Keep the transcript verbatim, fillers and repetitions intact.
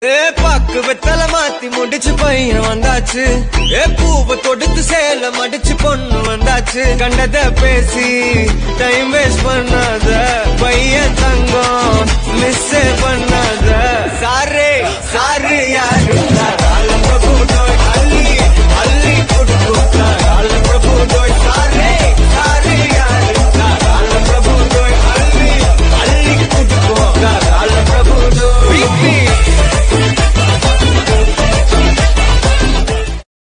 ஏ பாக்கு வெத்தல மாத்தி முடிச்சு பையன் வந்தாச்சு. ஏ பூவை தொடுத்து சேல மடிச்சு பொண்ணு வந்தாச்சு. கண்டத பேசி டைம் வேஸ்ட் பண்ணாத.